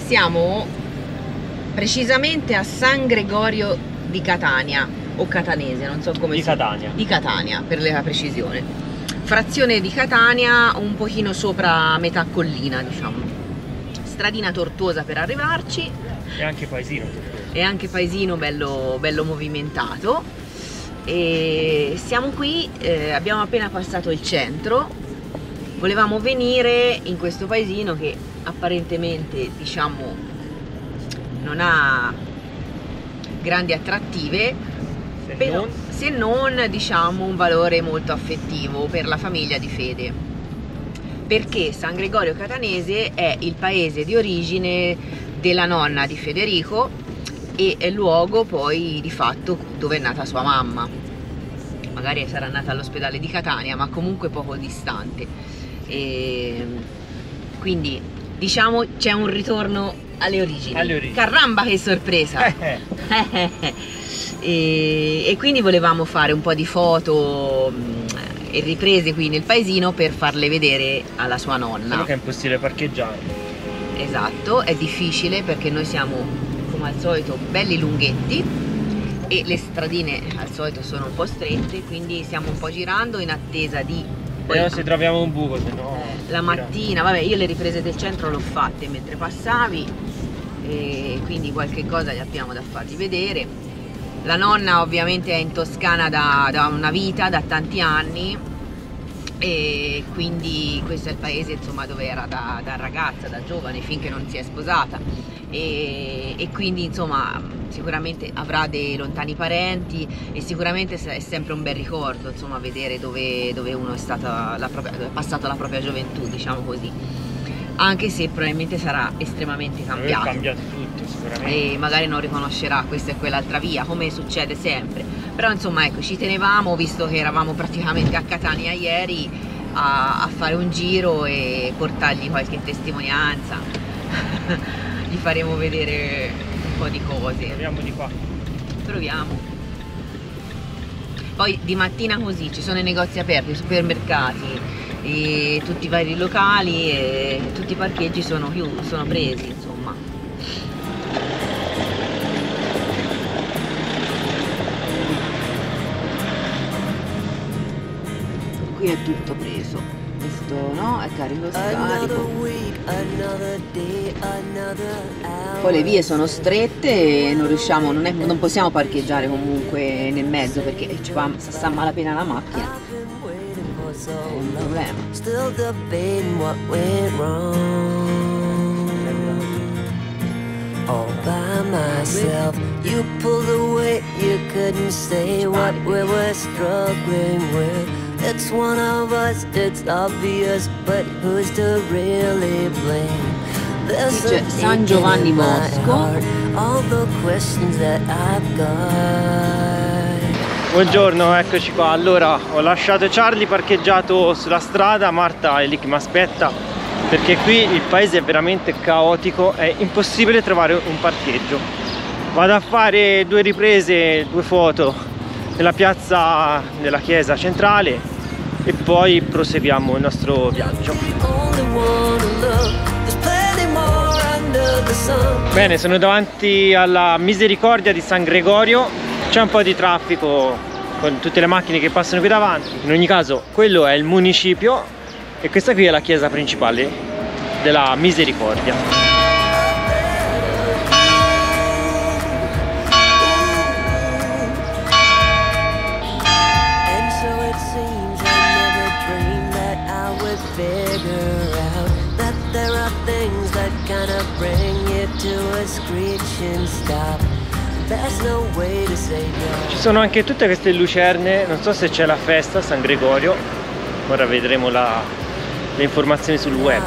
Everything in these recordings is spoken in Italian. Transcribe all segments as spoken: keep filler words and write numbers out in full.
Siamo precisamente a San Gregorio di Catania, o Catanese, non so come di si Catania. Di Catania, per la precisione. Frazione di Catania, un pochino sopra metà collina, diciamo. Stradina tortuosa per arrivarci. E anche paesino tortuoso. E anche paesino bello, bello movimentato. E siamo qui, eh, abbiamo appena passato il centro. Volevamo venire in questo paesino che apparentemente, diciamo, non ha grandi attrattive, Se però, non... se non, diciamo, un valore molto affettivo per la famiglia di fede, perché San Gregorio Catanese è il paese di origine della nonna di Federico e è il luogo poi di fatto dove è nata sua mamma. Magari sarà nata all'ospedale di Catania, ma comunque poco distante. E quindi diciamo c'è un ritorno alle origini. Alle origini. Caramba, che sorpresa! e, e quindi volevamo fare un po' di foto mh, e riprese qui nel paesino per farle vedere alla sua nonna. Solo che è impossibile parcheggiare. Esatto, è difficile perché noi siamo, come al solito, belli lunghetti e le stradine al solito sono un po' strette, quindi stiamo un po' girando in attesa di... Però se troviamo un buco, se no... Eh, la mattina, vabbè, io le riprese del centro l'ho fatte mentre passavi e quindi qualche cosa gli abbiamo da fargli vedere. La nonna ovviamente è in Toscana da, da una vita, da tanti anni, e quindi questo è il paese, insomma, dove era da, da ragazza, da giovane, finché non si è sposata, e, e quindi insomma sicuramente avrà dei lontani parenti e sicuramente è sempre un bel ricordo, insomma, vedere dove, dove uno è, stata la propria, è passato la propria gioventù, diciamo così, anche se probabilmente sarà estremamente cambiato. È cambiato tutto sicuramente, e magari non riconoscerà questa e quell'altra via, come succede sempre. Però insomma, ecco, ci tenevamo, visto che eravamo praticamente a Catania ieri, a, a fare un giro e portargli qualche testimonianza. Gli faremo vedere un po' di cose. proviamo di qua. Proviamo. Poi di mattina così ci sono i negozi aperti, i supermercati, e tutti i vari locali e tutti i parcheggi sono chiusi, sono presi, insomma. Qui è tutto preso, questo no, è carico scarico. Poi le vie sono strette e non riusciamo, non, è, non possiamo parcheggiare comunque nel mezzo perché ci fa, sta a malapena la macchina. È un problema. Still debating what went wrong. All by myself, you pulled away, you couldn't say what we were struggling with. It's one of us, it's obvious, but who's to really blame? There's Qui c'è San Giovanni Bosco. all the questions that I've got. Buongiorno, eccoci qua. Allora, ho lasciato Charlie parcheggiato sulla strada, Marta è lì che mi aspetta perché qui il paese è veramente caotico, è impossibile trovare un parcheggio. Vado a fare due riprese, due foto nella piazza della chiesa centrale e poi proseguiamo il nostro viaggio. Bene, sono davanti alla Misericordia di San Gregorio, c'è un po' di traffico con tutte le macchine che passano qui davanti. In ogni caso quello è il municipio e questa qui è la chiesa principale della Misericordia. Ci sono anche tutte queste lucerne, non so se c'è la festa a San Gregorio, ora vedremo la, le informazioni sul web.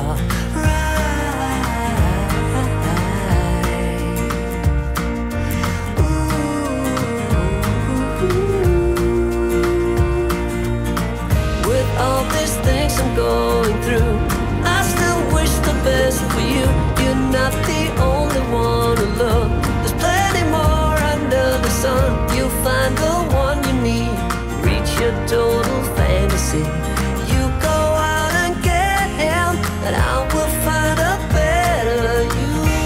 With all these things I'm going through, I still wish the best for you. You're not the only one to love. There's plenty more under the sun. You'll find the one you need. Reach your total fantasy. You go out and get him, and I will find a better you.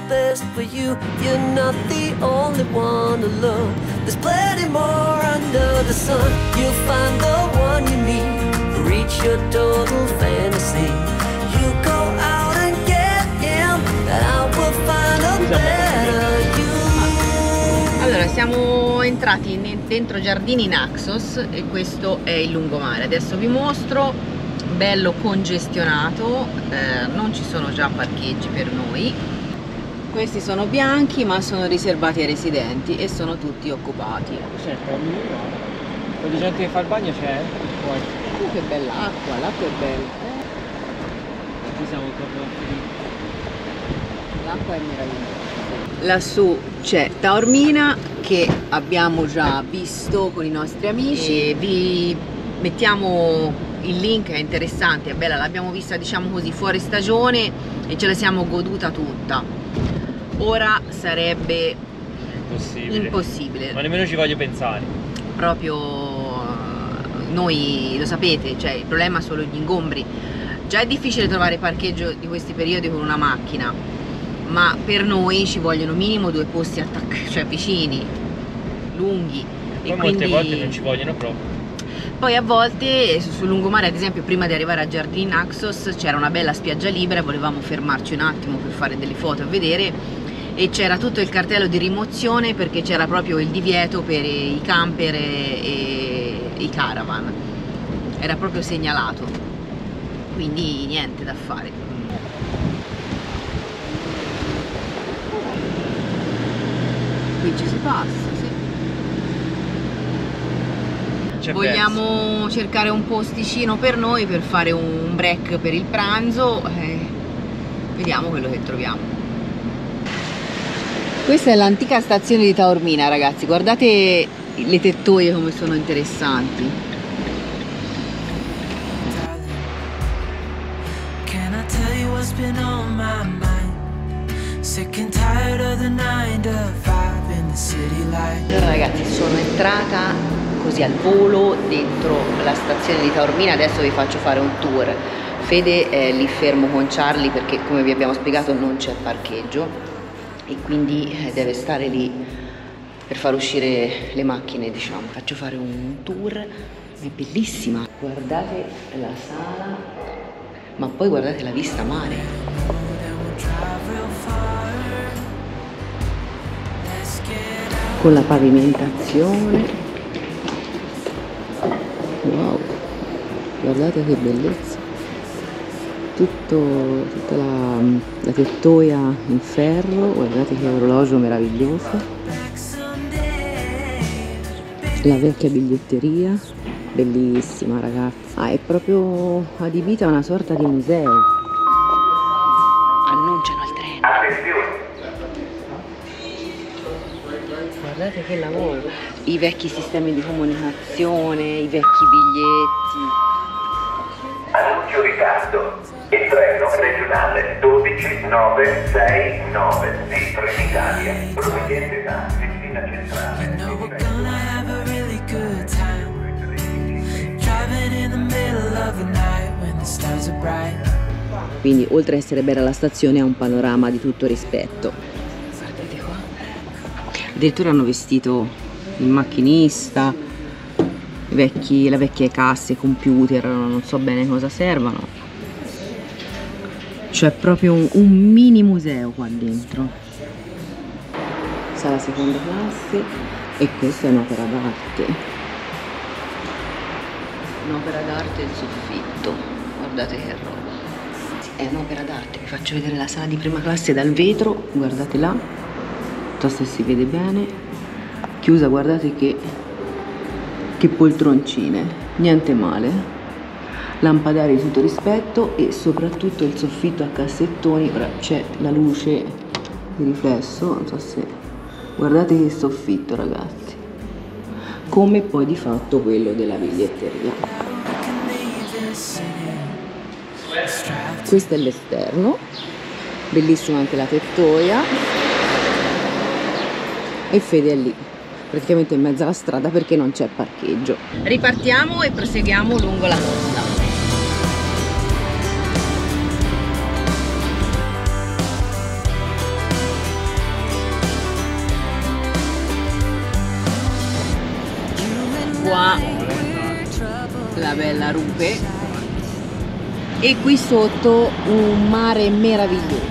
best for you. You're not the only one to love. There's plenty more under the sun. You'll find the one you need, reach your total fantasy. You go out and get him, and I will find a better you. Allora, siamo entrati dentro Giardini Naxos e questo è il lungomare. Adesso vi mostro, bello congestionato, eh, non ci sono già parcheggi per noi. Questi sono bianchi ma sono riservati ai residenti e sono tutti occupati. Certo, un po' di gente che fa il bagno c'è? Oh, che bella acqua, l'acqua è bella. Ci siamo proprio finiti. L'acqua è meravigliosa. Lassù c'è Taormina che abbiamo già visto con i nostri amici e vi mettiamo il link, è interessante, è bella, l'abbiamo vista diciamo così fuori stagione e ce la siamo goduta tutta. Ora sarebbe impossibile, impossibile. Ma nemmeno ci voglio pensare. Proprio noi lo sapete, cioè il problema sono gli ingombri. Già è difficile trovare parcheggio di questi periodi con una macchina, ma per noi ci vogliono minimo due posti attaccati, cioè vicini, lunghi. Poi e molte quindi... volte non ci vogliono proprio. Poi a volte sul lungomare, ad esempio prima di arrivare a Giardini Naxos c'era una bella spiaggia libera e volevamo fermarci un attimo per fare delle foto e vedere, e c'era tutto il cartello di rimozione perché c'era proprio il divieto per i camper e, e i caravan, era proprio segnalato, quindi niente da fare. Qui ci si passa, sì. Vogliamo verso. cercare un posticino per noi per fare un break per il pranzo, eh, vediamo quello che troviamo. Questa è l'antica stazione di Taormina, ragazzi, guardate le tettoie come sono interessanti. Can I tell you what's been on my mind? Sick and tired of the nine to five in the city light. Allora ragazzi, sono entrata così al volo dentro la stazione di Taormina, adesso vi faccio fare un tour. Fede è lì fermo con Charlie perché, come vi abbiamo spiegato, non c'è parcheggio e quindi deve stare lì per far uscire le macchine, diciamo. Faccio fare un tour, è bellissima, guardate la sala, ma poi guardate la vista mare. Con la pavimentazione, wow, guardate che bellezza, tutto, tutta la, la tettoia in ferro, guardate che orologio meraviglioso, la vecchia biglietteria, bellissima ragazzi. Ah, è proprio adibita a una sorta di museo. Annunciano il treno. Attenzione! Guardate che lavoro, i vecchi sistemi di comunicazione, i vecchi biglietti. Annuncio ritardo, il treno regionale dodici nove sei nove di Trenitalia, proveniente da Messina Centrale. Quindi oltre a essere bella la stazione ha un panorama di tutto rispetto. Guardate qua, addirittura hanno vestito il macchinista, i vecchi, le vecchie casse, i computer, non so bene cosa servano. C'è proprio un, un mini museo qua dentro. Sala seconda classe e questa è un'opera d'arte. Un'opera d'arte il soffitto, guardate che roba. È un'opera d'arte, vi faccio vedere la sala di prima classe dal vetro, guardate là, non so se si vede bene, chiusa, guardate che, che poltroncine, niente male, lampadari di tutto rispetto e soprattutto il soffitto a cassettoni. Ora c'è la luce di riflesso, non so se, guardate che soffitto ragazzi, come poi di fatto quello della biglietteria. Questo è l'esterno, bellissima anche la tettoia, e Fede è lì praticamente in mezzo alla strada perché non c'è parcheggio. Ripartiamo e proseguiamo lungo la costa. bella rupe, e qui sotto un mare meraviglioso.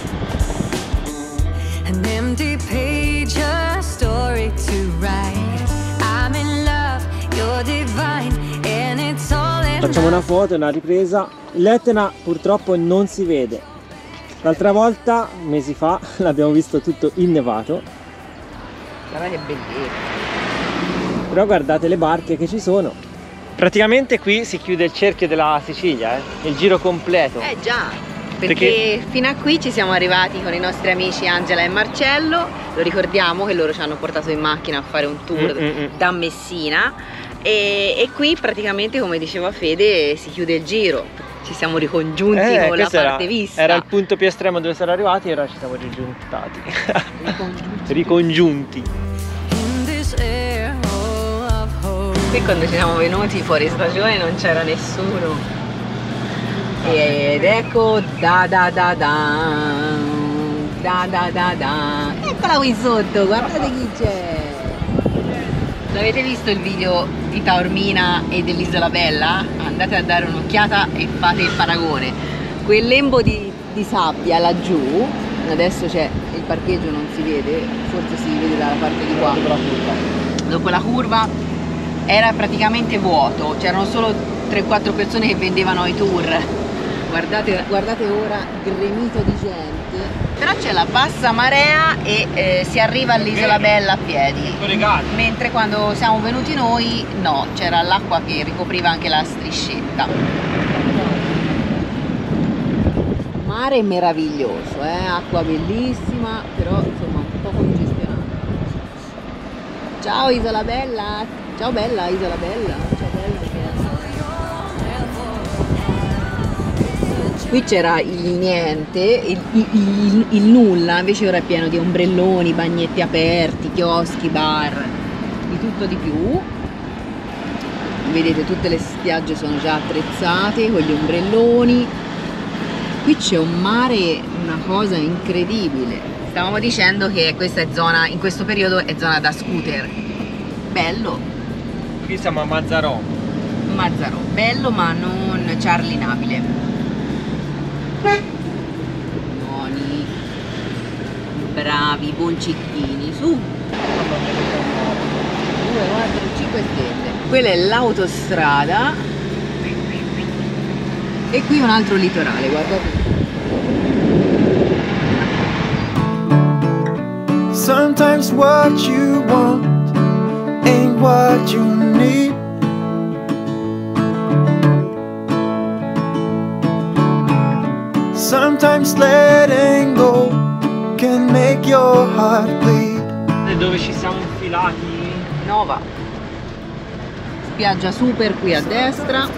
An empty page, a story to write. I'm in love, you're divine, and it's all in Facciamo una foto, una ripresa. L'Etna purtroppo non si vede. L'altra volta, mesi fa, l'abbiamo visto tutto innevato. Guarda che bellezza. Però guardate le barche che ci sono. Praticamente qui si chiude il cerchio della Sicilia, eh? Il giro completo. Eh già, perché, Perché fino a qui ci siamo arrivati con i nostri amici Angela e Marcello. Lo ricordiamo che loro ci hanno portato in macchina a fare un tour Mm, mm, mm. da Messina, e, e qui praticamente, come diceva Fede, si chiude il giro. Ci siamo ricongiunti Eh, con la questo parte era, vista. era il punto più estremo dove siamo arrivati e ora ci siamo rigiuntati. Ricongiunti. Ricongiunti. in this air of hope. Qui quando ci siamo venuti fuori stagione non c'era nessuno. Ed ecco da da da da da da da da. Eccola qui sotto, guardate chi c'è. L'avete visto il video di Taormina e dell'Isola Bella? Andate a dare un'occhiata e fate il paragone. Quel lembo di, di sabbia laggiù, adesso c'è il parcheggio, non si vede, forse si vede dalla parte di qua. Dopo la curva era praticamente vuoto, c'erano solo tre quattro persone che vendevano i tour. Guardate, guardate ora, gremito di gente. Però c'è la bassa marea e eh, si arriva all'Isola Bella a piedi. Mentre quando siamo venuti noi, no, c'era l'acqua che ricopriva anche la striscetta. Mare meraviglioso, eh? Acqua bellissima, però insomma un po' congestionata. Ciao Isola Bella! Ciao bella, Isola Bella! Ciao bella! Qui c'era il niente, il, il, il, il nulla, invece ora è pieno di ombrelloni, bagnetti aperti, chioschi, bar, di tutto di più. Vedete, tutte le spiagge sono già attrezzate con gli ombrelloni. Qui c'è un mare, una cosa incredibile. Stavamo dicendo che questa è zona, in questo periodo è zona da scooter. Bello. Qui siamo a Mazzarò. Mazzarò, bello ma non ciarlinabile. Buoni, bravi, boncicchini, su. due, quattro, cinque stelle. Quella è l'autostrada e qui un altro litorale, guardate. Sometimes what you want ain't what you need. Sometimes letting go can make your heart bleed. E dove ci siamo infilati? Nova. Spiaggia super qui a destra.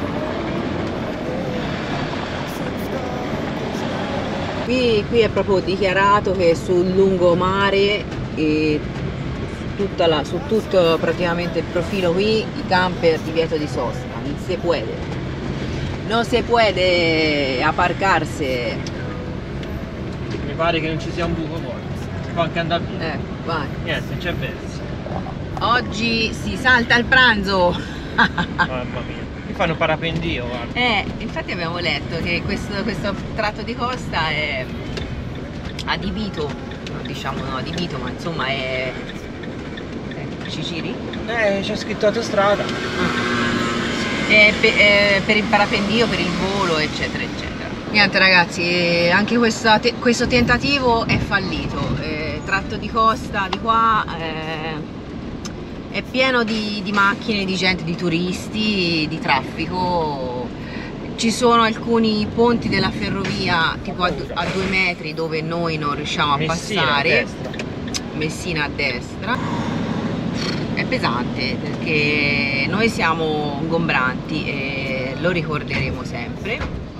Qui, qui è proprio dichiarato che sul lungomare e tutta la, su tutto praticamente il profilo qui i camper divieto di sosta, non si può. No se puede aparcarsi. Mi pare che non ci sia un buco poi. Si può anche andare via. Eh, vai. Niente, c'è verso. Oggi si salta il pranzo. Mamma mia. Mi fanno parapendio, guarda. Eh, infatti abbiamo letto che questo, questo tratto di costa è adibito, no, diciamo no adibito, ma insomma è... Eh, Ciciri? Eh, c'è scritto autostrada. Ah. È pe è per il parapendio, per il volo, eccetera, eccetera. Niente ragazzi, anche questa te questo tentativo è fallito. Eh, tratto di costa di qua eh, è pieno di, di macchine, di gente, di turisti, di traffico. Ci sono alcuni ponti della ferrovia tipo a, a due metri dove noi non riusciamo a Messina passare. a destra. Messina a destra. È pesante perché noi siamo ingombranti e lo ricorderemo sempre,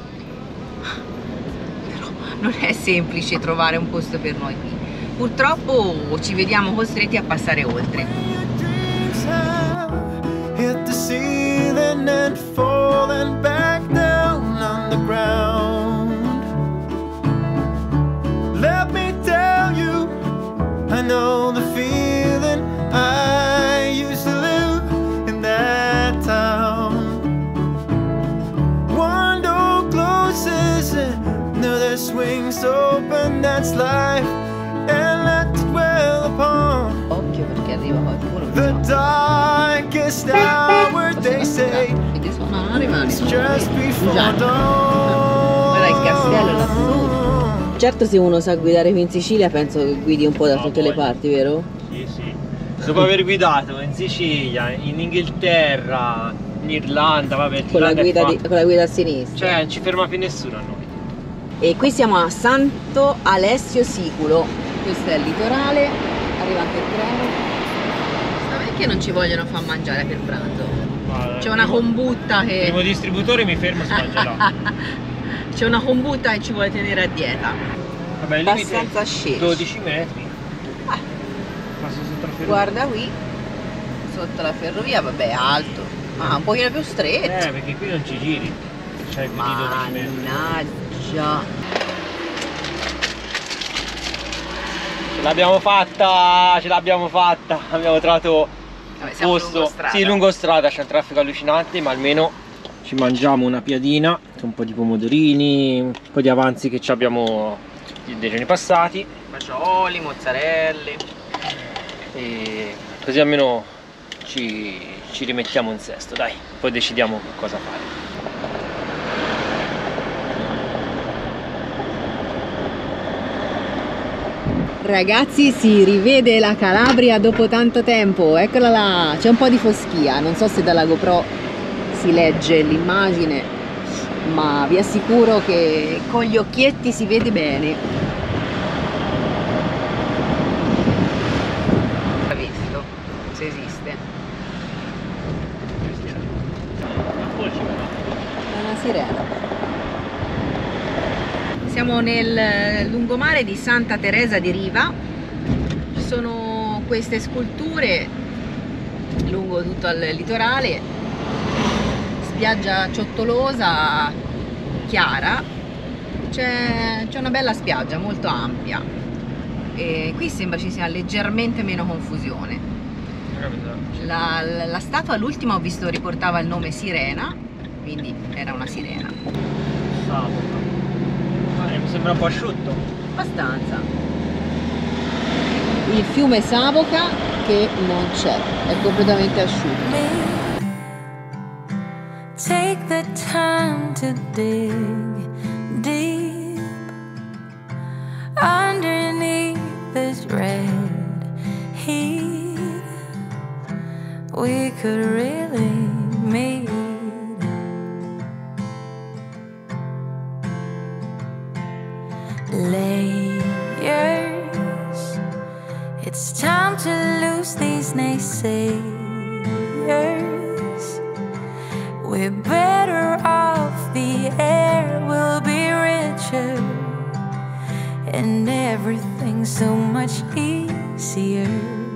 però non è semplice trovare un posto per noi qui. Purtroppo ci vediamo costretti a passare oltre. Hit the ceiling and falling back down on the ground. Let me tell you, I know the feeling. I used to live in that town. darkest hour, they say Vedi, suonano, rimane. it's just before Guarda dawn. il castello lassù. Certo, se uno sa guidare qui in Sicilia penso che guidi un po' da No, tutte le voglio. parti, vero? Sì, sì. Dopo aver guidato in Sicilia, in Inghilterra, in Irlanda, vabbè, Con la, l'Irlanda è guida di- fatta. con la guida a sinistra. Cioè, non ci ferma più nessuno a noi. E qui siamo a Santo Alessio Siculo. Questo è il litorale. Arriva anche il treno. Perché non ci vogliono far mangiare per pranzo? Guarda, C'è una primo- combutta che... Primo distributore mi fermo, si mangia là. C'è una combutta che ci vuole tenere a dieta. Vabbè, il limite Abbastanza è sceso. dodici metri. Ah. Passo sotto la ferrovia. Guarda qui, sotto la ferrovia, vabbè, è alto. Ma un pochino più stretto. Eh, perché qui non ci giri. C'è il dodici metri. Mannaggia. Ce l'abbiamo fatta, ce l'abbiamo fatta. Abbiamo trovato Vabbè, un siamo posto. lungo strada. Sì, lungo strada, c'è un traffico allucinante, ma almeno ci mangiamo una piadina, un po' di pomodorini, un po' di avanzi che ci abbiamo dei giorni passati. Fagioli, mozzarelle. E così almeno ci, ci rimettiamo in sesto, dai, poi decidiamo cosa fare. Ragazzi, si rivede la Calabria dopo tanto tempo, eccola là, c'è un po' di foschia, non so se dalla GoPro si legge l'immagine, ma vi assicuro che con gli occhietti si vede bene. Ha visto se esiste. È una sirena. Siamo nel lungomare di Santa Teresa di Riva. Ci sono queste sculture lungo tutto il litorale, spiaggia ciottolosa, chiara, c'è una bella spiaggia molto ampia e qui sembra ci sia leggermente meno confusione. La, la, la statua all'ultima ho visto riportava il nome Sirena, quindi era una sirena. Sabato. Mi sembra un po' asciutto. Abbastanza. Il fiume Savoca che non c'è, è completamente asciutto. Take the time to dig deep underneath this red heat. We could really meet. Layers, it's time to lose these naysayers. We're better off, the air will be richer, and everything's so much easier.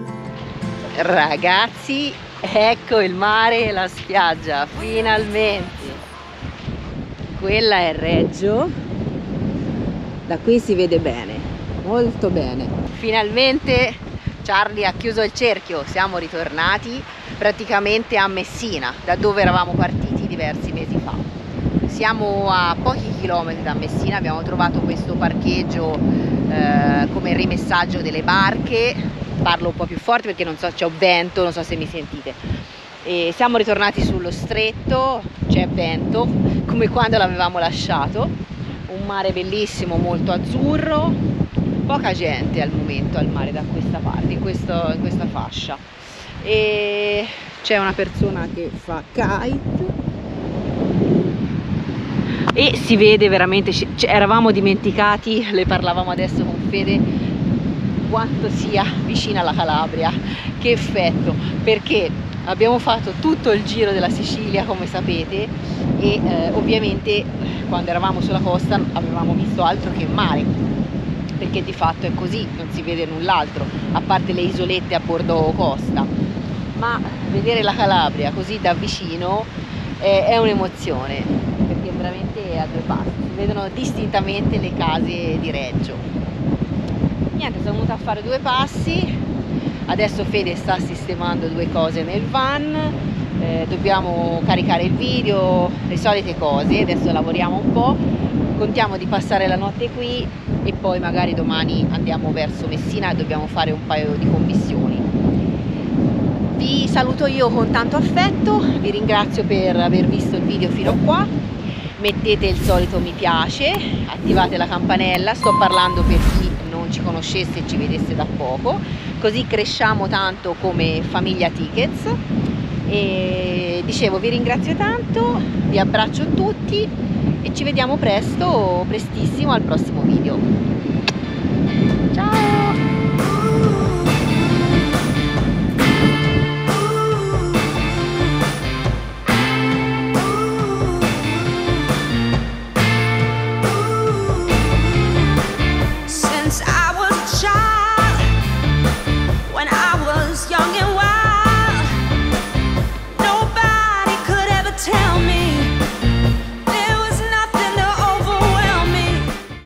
Ragazzi, ecco il mare e la spiaggia, finalmente. Quella è Reggio. Da qui si vede bene, molto bene. Finalmente Charlie ha chiuso il cerchio, siamo ritornati praticamente a Messina, da dove eravamo partiti diversi mesi fa. Siamo a pochi chilometri da Messina, abbiamo trovato questo parcheggio eh, come rimessaggio delle barche. Parlo un po' più forte perché non so, c'è vento, non so se mi sentite. E siamo ritornati sullo stretto, c'è vento, come quando l'avevamo lasciato. Un mare bellissimo, molto azzurro, poca gente al momento al mare da questa parte, in, questo, in questa fascia. E c'è una persona che fa kite e si vede veramente, cioè, eravamo dimenticati, le parlavamo adesso con Fede, quanto sia vicina alla Calabria, che effetto, perché abbiamo fatto tutto il giro della Sicilia come sapete e eh, ovviamente quando eravamo sulla costa avevamo visto altro che mare, perché di fatto è così, non si vede null'altro a parte le isolette a bordo costa, ma vedere la Calabria così da vicino è, è un'emozione, perché veramente è a due passi, si vedono distintamente le case di Reggio. Niente, sono venuta a fare due passi. Adesso Fede sta sistemando due cose nel van, eh, dobbiamo caricare il video, le solite cose, adesso lavoriamo un po', contiamo di passare la notte qui e poi magari domani andiamo verso Messina e dobbiamo fare un paio di commissioni. Vi saluto io con tanto affetto, vi ringrazio per aver visto il video fino a qua, mettete il solito mi piace, attivate la campanella, sto parlando per chi non ci conoscesse e ci vedesse da poco, così cresciamo tanto come famiglia Tickets. E dicevo, vi ringrazio tanto, vi abbraccio tutti e ci vediamo presto, prestissimo al prossimo video. Ciao!